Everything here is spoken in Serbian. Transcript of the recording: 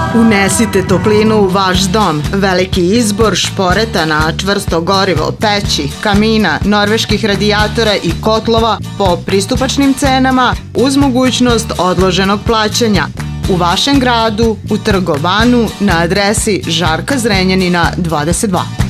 Unesite toplinu u vaš dom. Veliki izbor šporeta na čvrsto gorivo, peći, kamina, norveških radijatora i kotlova po pristupačnim cenama uz mogućnost odloženog plaćanja. U vašem gradu, u Trgovanu, na adresi Žarka Zrenjanina 22.